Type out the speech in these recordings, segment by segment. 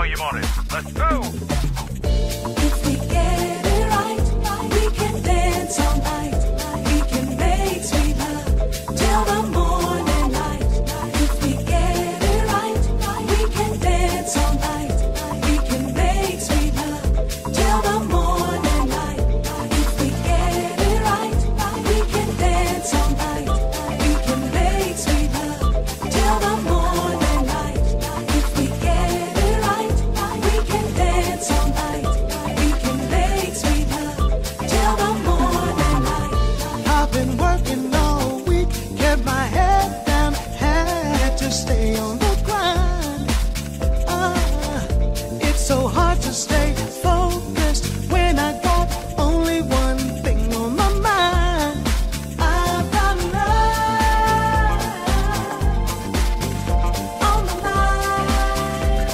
you want it. Let's go! If we get it right, we can dance all night. We can make sweet love till the morning light. If we get it right, we can dance all night. We can make sweet love till the morning light. If we get it right, we can dance all night. We can make sweet love till the morning light. If we get it right, we can dance all night. We can make sweet love till the morning light. I've been working all week, kept my head down, had to stay on the grind. It's so hard to stay focused when I got only one thing on my mind. I've got love on my mind.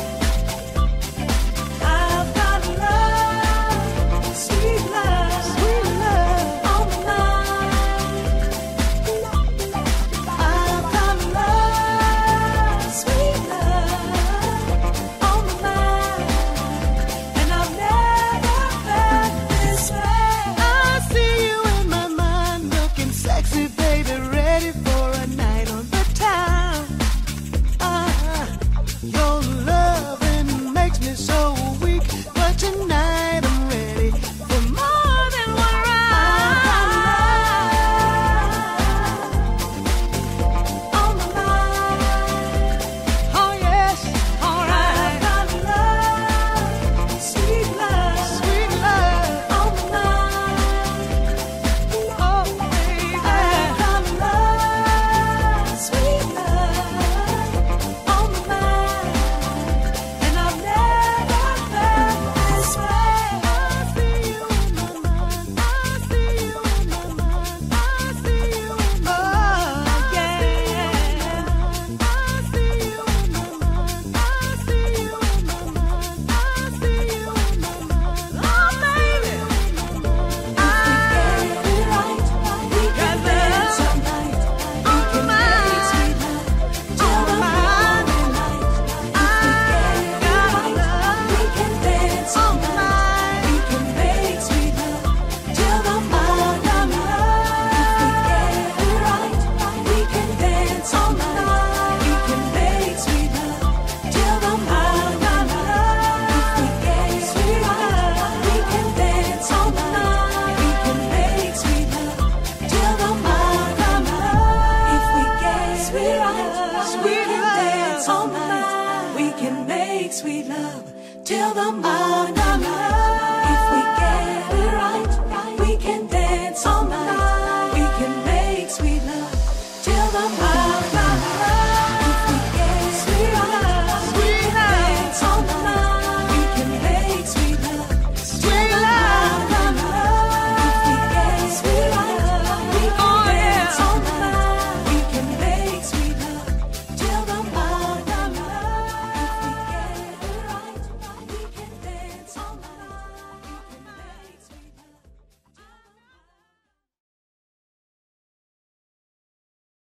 I've got love, sweet love on my mind. I've got love, sweet love on my mind. And I've never felt this way. I see you in my mind, looking sexy, baby, ready for a night on the town. Your loving makes me so weak, but tonight I'm ready for more than one round. On my mind, oh yes, alright. I've got love, sweet love on my mind. Oh baby, I've got love, sweet love on my mind. And I've never felt this way. I see you in my mind. I see you in my mind. I see you in my mind. Oh yeah. I see you in my mind. I see you in my mind. I see you in my mind. Oh baby. If we get it right, we can dance all night. We can make sweet love till the morning light. If we get it right, we can dance all night. We can make sweet love till the morning light. If we get it right, we can dance all night. We can make sweet love till the morning light. If we get it right, we can dance all night. We can make sweet love till the morning light. If we get it right, we can dance all night. We can make sweet love till the morning light. If we get it right, we can dance all night. We can make sweet love till the morning light.